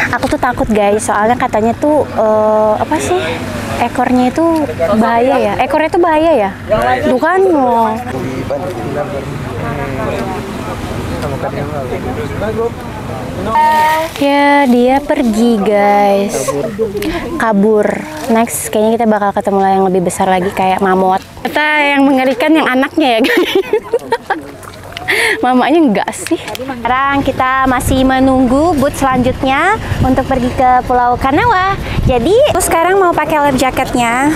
Aku tuh takut guys, soalnya katanya tuh apa sih? Ekornya itu bahaya ya? Ekornya itu bahaya ya? Tuh kan, oh. Ya, dia pergi guys. Kabur. Next, kayaknya kita bakal ketemu yang lebih besar lagi kayak mamut. Kata yang mengerikan yang anaknya ya guys. Mamanya enggak sih. Sekarang kita masih menunggu boot selanjutnya untuk pergi ke Pulau Kanawa. Jadi, sekarang mau pakai life jacketnya.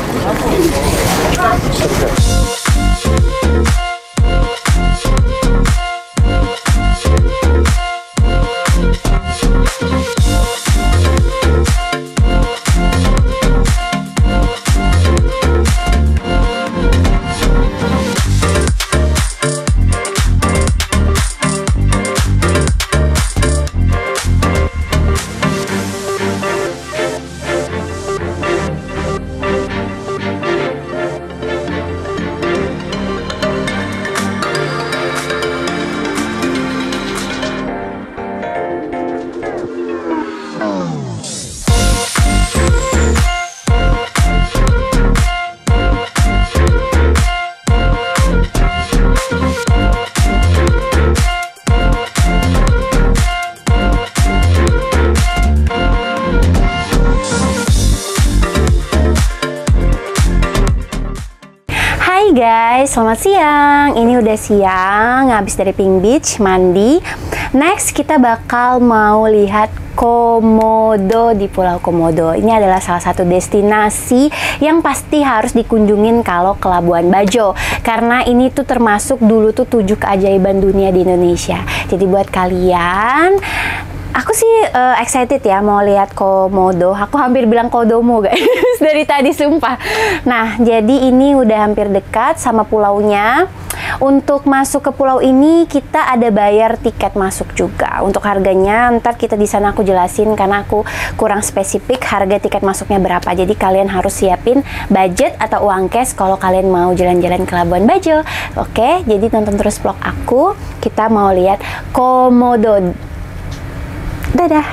Guys, selamat siang. Ini udah siang, habis dari Pink Beach, mandi. Next, kita bakal mau lihat Komodo di Pulau Komodo. Ini adalah salah satu destinasi yang pasti harus dikunjungin kalau ke Labuan Bajo. Karena ini tuh termasuk dulu tuh 7 keajaiban dunia di Indonesia. Jadi buat kalian, aku sih excited ya mau lihat Komodo. Aku hampir bilang Kodomo guys dari tadi sumpah. Nah, jadi ini udah hampir dekat sama pulaunya. Untuk masuk ke pulau ini kita ada bayar tiket masuk juga. Untuk harganya ntar kita di sana aku jelasin karena aku kurang spesifik harga tiket masuknya berapa. Jadi kalian harus siapin budget atau uang cash kalau kalian mau jalan-jalan ke Labuan Bajo. Oke, jadi tonton terus vlog aku. Kita mau lihat Komodo. Dadah.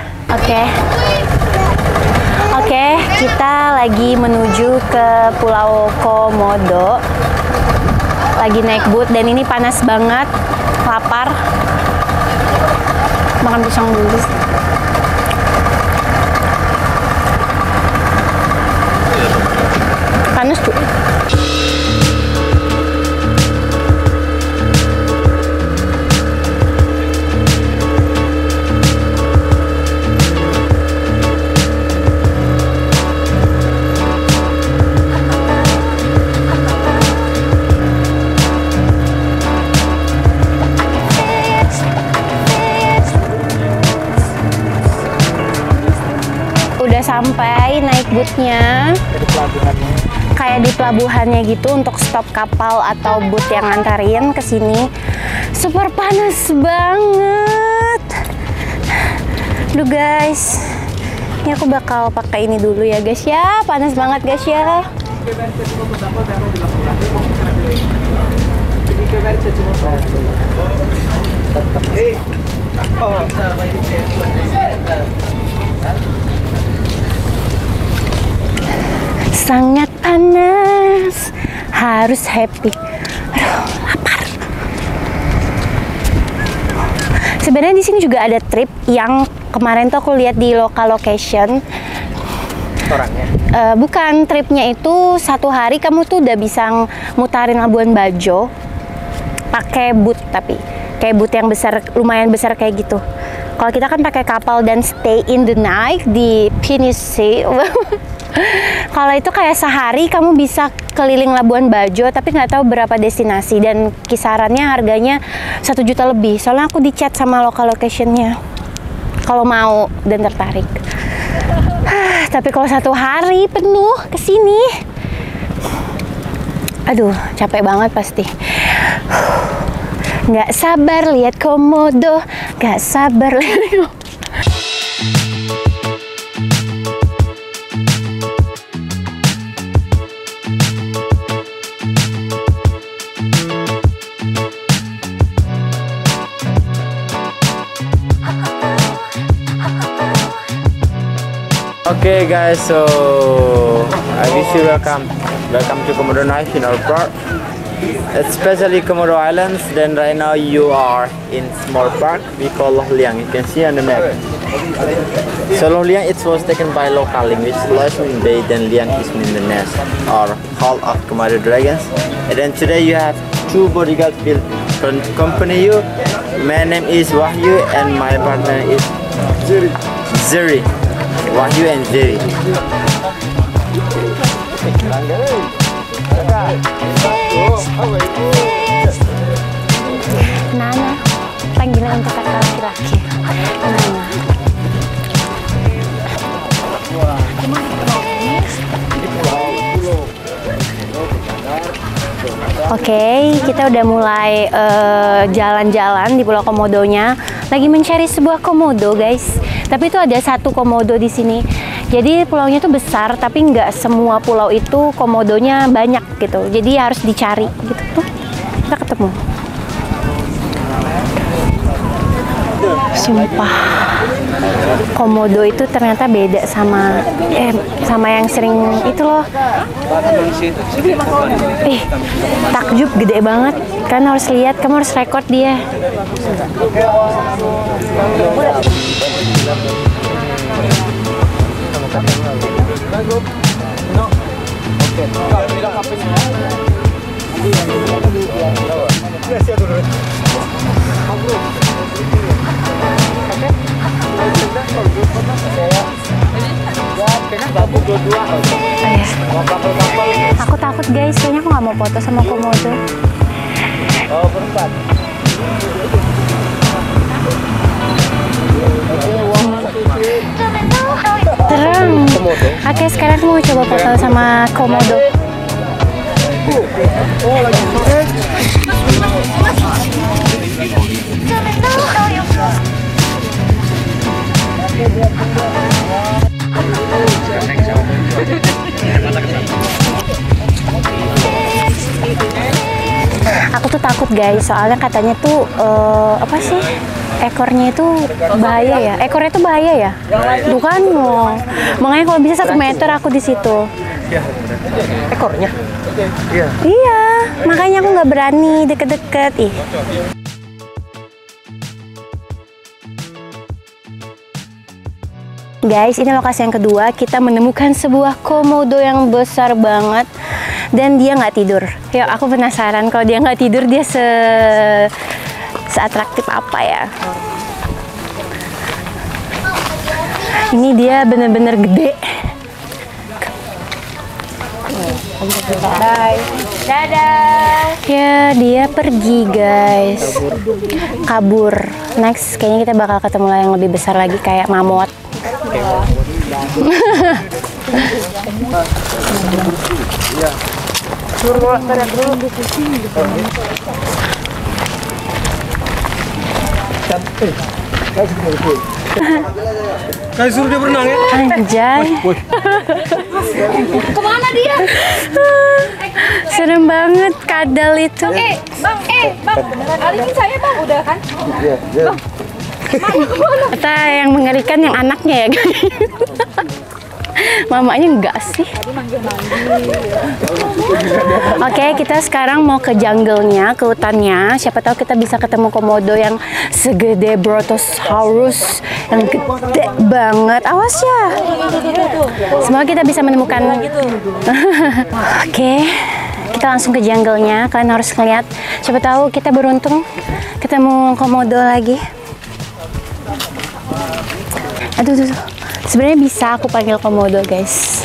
Oke, kita lagi menuju ke Pulau Komodo. Lagi naik boot dan ini panas banget. Lapar. Makan pisang dulu. Panas tuh. Sampai naik bootnya kayak di pelabuhannya gitu untuk stop kapal atau boot yang ngantarin ke sini. Super panas banget. Duh guys, ini aku bakal pakai ini dulu ya guys ya. Panas banget guys ya. Sangat panas, harus happy. Aduh, lapar. Sebenarnya di sini juga ada trip yang kemarin tuh aku lihat di local location. Orangnya? Bukan, tripnya itu 1 hari kamu tuh udah bisa mutarin Labuan Bajo pakai boot, tapi kayak boot yang besar, lumayan besar kayak gitu. Kalau kita kan pakai kapal dan stay in the night di Pinisi. Kalau itu kayak sehari kamu bisa keliling Labuan Bajo, tapi nggak tahu berapa destinasi dan kisarannya harganya 1 juta lebih. Soalnya aku di chat sama local locationnya kalau mau dan tertarik. Tapi kalau 1 hari penuh kesini, aduh capek banget pasti. Nggak sabar lihat Komodo, nggak sabar lihat. Okay guys, so I wish you welcome to Komodo National Park, especially Komodo Islands. Then right now you are in small park we call Loh Liang. You can see on the map. So Loh Liang, it was taken by local language. Loh means bay, then Liang is mean the nest or hall of Komodo dragons. And then today you have two bodyguards will accompany you. My name is Wahyu and my partner is Ziri. Wahyu and Ziri. Nana, panggilan untuk kakak laki-laki. Nana. Oke, kita udah mulai jalan-jalan di Pulau Komodonya. Lagi mencari sebuah komodo, guys. Tapi itu ada satu komodo di sini. Jadi pulaunya itu besar, tapi nggak semua pulau itu komodonya banyak gitu. Jadi harus dicari gitu. Tuh, kita ketemu. Sumpah, komodo itu ternyata beda sama yang sering itu loh. Takjub gede banget. Kan harus lihat, kamu harus record dia. Aku takut guys, kayaknya aku nggak mau foto sama komodo. Oh, berempat. Serem. Oke, sekarang aku mau coba foto sama komodo. Aku tuh takut guys, soalnya katanya tuh apa sih, ekornya itu bahaya ya. Ekornya itu bahaya ya. Tuh kan, makanya kalau bisa 1 meter aku di situ. Ekornya? Iya. Iya, makanya aku nggak berani deket-deket. Ih. Guys, ini lokasi yang kedua. Kita menemukan sebuah komodo yang besar banget dan dia nggak tidur. Yuk, aku penasaran kalau dia nggak tidur dia seatraktif apa ya? Ini dia bener-bener gede. Bye. Dadah. Ya, dia pergi guys. Kabur. Next, kayaknya kita bakal ketemu lah yang lebih besar lagi kayak mamut. Kayak suruh dia berenang ya? Anjay. Kemana dia? Serem banget kadal itu. Bang, alihkan saya bang, udah kan? Iya, iya. Kata yang mengerikan yang anaknya ya guys. Mamanya enggak sih. Oke, kita sekarang mau ke jungle-nya, ke hutannya. Siapa tahu kita bisa ketemu komodo yang segede Brontosaurus, yang gede banget. Awas ya. Semoga kita bisa menemukan. Oke, kita langsung ke jungle-nya. Kalian harus ngeliat. Siapa tahu kita beruntung ketemu komodo lagi. Aduh, sebenarnya bisa aku panggil komodo guys.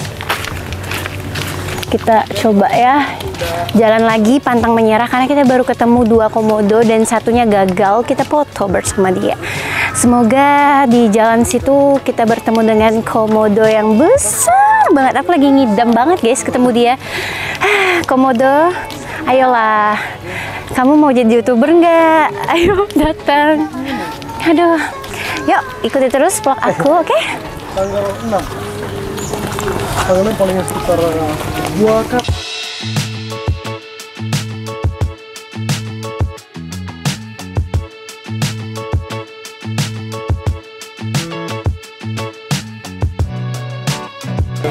Kita coba ya, jalan lagi pantang menyerah karena kita baru ketemu 2 komodo dan satunya gagal. Kita foto bersama dia. Semoga di jalan situ kita bertemu dengan komodo yang besar banget. Aku lagi ngidam banget guys ketemu dia. Komodo, ayolah, kamu mau jadi YouTuber nggak? Ayo datang. Aduh, yuk ikuti terus vlog aku, oke? Tanggal 6. Tanggal 6 paling sekitar 2 kali.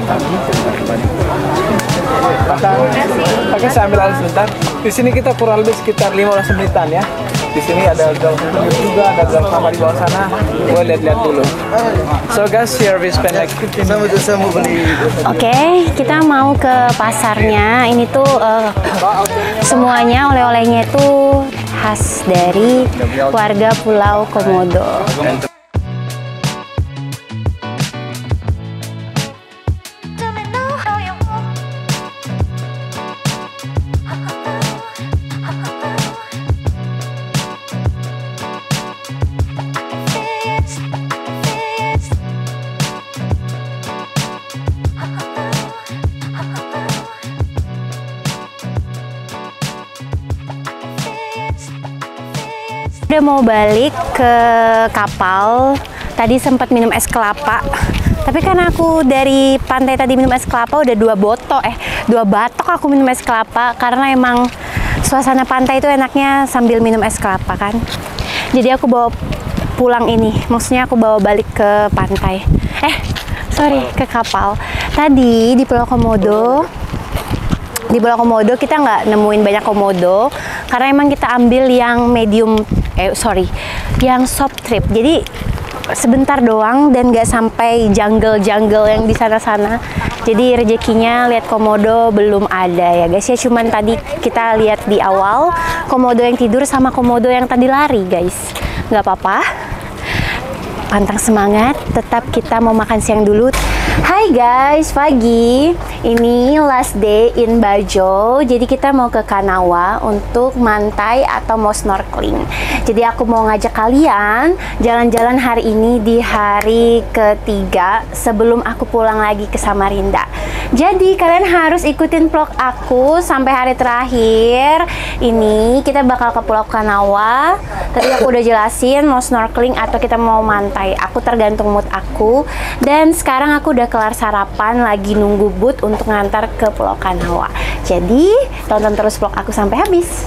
Oke, saya ambil alih sebentar. Di sini kita kurang lebih sekitar 15 menitan ya. Di sini ada gang souvenir juga, ada gang sama di bawah sana. Gue lihat-lihat dulu. So guys, here we spend like 15 minutes. Oke, kita mau ke pasarnya. Ini tuh semuanya oleh-olehnya itu khas dari warga Pulau Komodo. Udah mau balik ke kapal, tadi sempat minum es kelapa, tapi karena aku dari pantai tadi minum es kelapa udah 2 batok aku minum es kelapa, karena emang suasana pantai itu enaknya sambil minum es kelapa kan. Jadi aku bawa pulang ini, maksudnya aku bawa balik ke pantai, ke kapal. Tadi di Pulau Komodo kita nggak nemuin banyak komodo karena emang kita ambil yang yang soft trip, jadi sebentar doang dan nggak sampai jungle yang di sana-sana. Jadi rezekinya lihat komodo belum ada ya guys ya, cuman tadi kita lihat di awal komodo yang tidur sama komodo yang tadi lari guys. Nggak apa-apa, pantang semangat, tetap kita mau makan siang dulu. Hai guys, pagi. Ini last day in Bajo. Jadi kita mau ke Kanawa untuk mantai atau mau snorkeling. Jadi aku mau ngajak kalian jalan-jalan hari ini di hari ketiga sebelum aku pulang lagi ke Samarinda. Jadi kalian harus ikutin vlog aku sampai hari terakhir. Ini kita bakal ke Pulau Kanawa. Tadi aku udah jelasin mau snorkeling atau kita mau mantai. Aku tergantung mood aku. Dan sekarang aku udah kelar sarapan, lagi nunggu boot untuk ngantar ke Pulau Kanawa. Jadi tonton terus vlog aku sampai habis.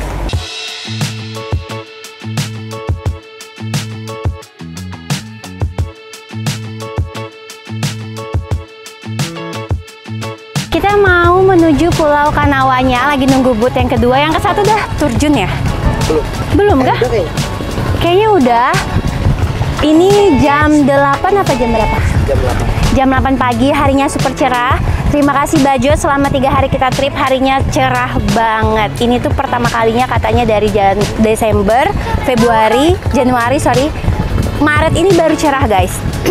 Kita mau menuju Pulau Kanawanya, lagi nunggu boot yang kedua. Yang ke satu udah turjun ya? Belum kah? Kayaknya udah. Ini jam 8 apa jam berapa? Jam 8 pagi, harinya super cerah. Terima kasih Bajo, selama 3 hari kita trip, harinya cerah banget. Ini tuh pertama kalinya katanya dari Maret ini baru cerah guys.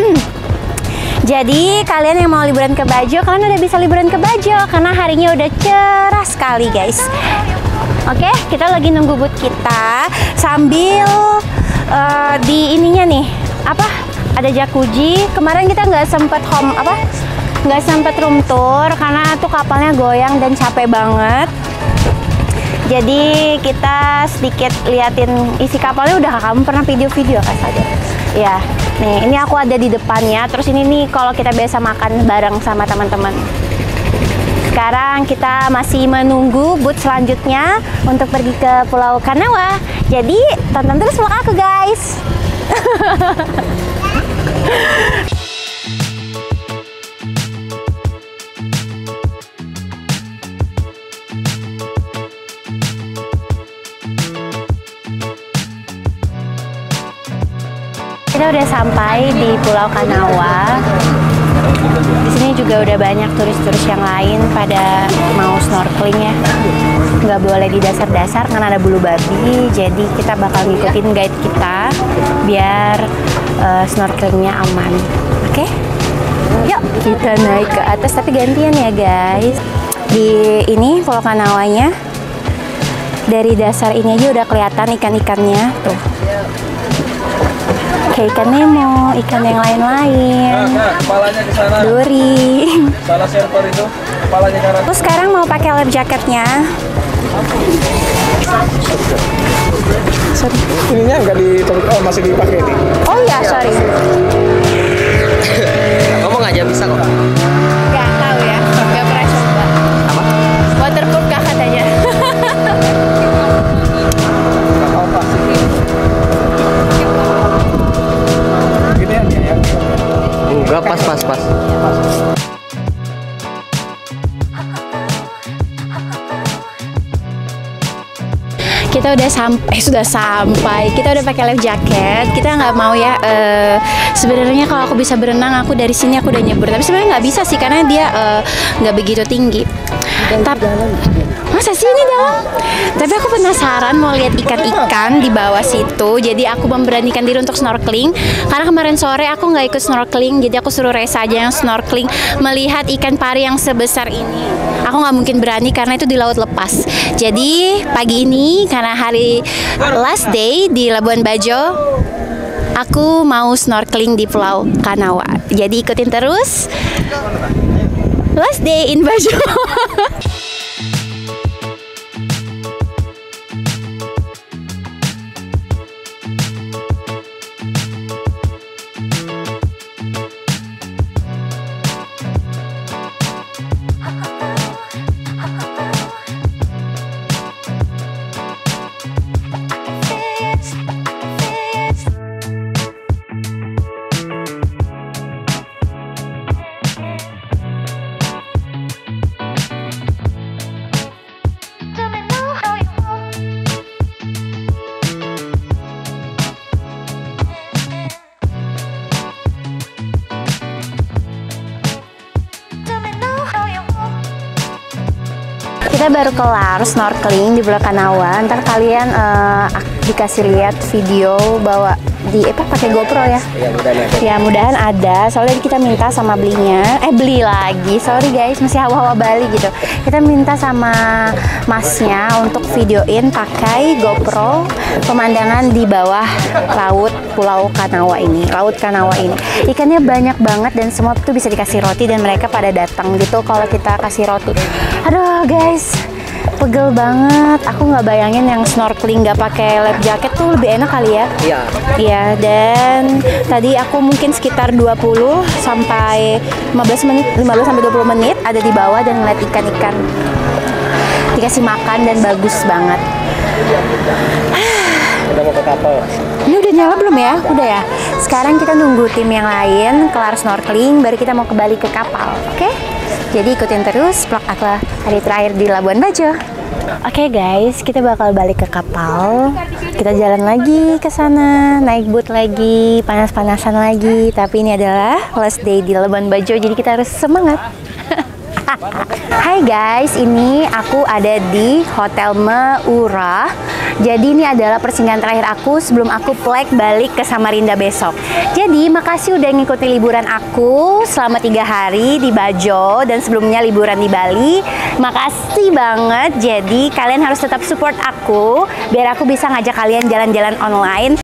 Jadi kalian yang mau liburan ke Bajo, kalian udah bisa liburan ke Bajo karena harinya udah cerah sekali guys. Oke, kita lagi nunggu boot kita sambil di ininya nih, ada jacuzzi. Kemarin kita nggak sempet room tour karena tuh kapalnya goyang dan capek banget. Jadi kita sedikit liatin isi kapalnya. Udah kamu pernah video-video kan saja? Ya, nih ini aku ada di depannya. Terus ini nih kalau kita biasa makan bareng sama teman-teman. Sekarang kita masih menunggu boot selanjutnya untuk pergi ke Pulau Kanawa. Jadi tonton terus vlog aku guys. Kita udah sampai di Pulau Kanawa. Di sini juga udah banyak turis-turis yang lain pada mau snorkeling ya. Nggak boleh di dasar-dasar karena ada bulu babi. Jadi kita bakal ngikutin guide kita biar snorkelingnya aman. Oke? Yuk kita naik ke atas, tapi gantian ya guys. Di ini Pulau Kanawanya, dari dasar ini aja udah kelihatan ikan-ikannya tuh. Kayak ikan Nemo, ikan yang lain-lain. Kepalanya ke sana. Duri. Salah server itu, kepalanya ke arah. Terus sekarang mau pakai life jacketnya. Sorry. Ininya nggak masih dipakai nih. Oh iya, sorry. Ngomong aja bisa kok. Nggak tahu ya, nggak pernah coba. Apa? Waterproof kah katanya? Enggak, pas. kita sudah sampai. Kita udah pakai life jacket. Kita nggak mau ya. Sebenarnya kalau aku bisa berenang, aku dari sini aku udah nyebur. Tapi sebenarnya nggak bisa sih karena dia nggak begitu tinggi. Tapi masa sih ini dalam? Tapi aku penasaran mau lihat ikan-ikan di bawah situ. Jadi aku memberanikan diri untuk snorkeling. Karena kemarin sore aku nggak ikut snorkeling. Jadi aku suruh Reza aja yang snorkeling melihat ikan pari yang sebesar ini. Aku nggak mungkin berani karena itu di laut lepas. Jadi pagi ini karena hari last day di Labuan Bajo, aku mau snorkeling di Pulau Kanawa. Jadi ikutin terus. Last day in Bajo. Kita baru kelar snorkeling di Pulau Kanawa. Ntar kalian dikasih lihat video bawa di pakai GoPro ya. Ya mudahan ada. Soalnya kita minta sama beli lagi. Sorry guys, masih hawa-hawa Bali gitu. Kita minta sama masnya untuk videoin pakai GoPro pemandangan di bawah laut Pulau Kanawa ini. Laut Kanawa ini. Ikannya banyak banget dan semua tuh bisa dikasih roti dan mereka pada datang gitu kalau kita kasih roti. Aduh guys, pegel banget. Aku nggak bayangin yang snorkeling nggak pakai life jacket tuh lebih enak kali ya. Iya. Iya, dan tadi aku mungkin sekitar 20 sampai 15 menit, 15 sampai 20 menit ada di bawah dan ngeliat ikan-ikan dikasih makan dan bagus banget. Udah mau ke kapal. Ini udah nyala belum ya? Udah ya. Sekarang kita nunggu tim yang lain kelar snorkeling baru kita mau kembali ke kapal. Oke? Jadi ikutin terus vlog aku hari terakhir di Labuan Bajo. Oke guys, kita bakal balik ke kapal. Kita jalan lagi ke sana, naik boat lagi, panas-panasan lagi. Tapi ini adalah last day di Labuan Bajo, jadi kita harus semangat. Hai guys, ini aku ada di Hotel Meura. Jadi ini adalah persinggahan terakhir aku sebelum aku balik ke Samarinda besok. Jadi makasih udah ngikutin liburan aku selama 3 hari di Bajo dan sebelumnya liburan di Bali. Makasih banget. Jadi kalian harus tetap support aku biar aku bisa ngajak kalian jalan-jalan online.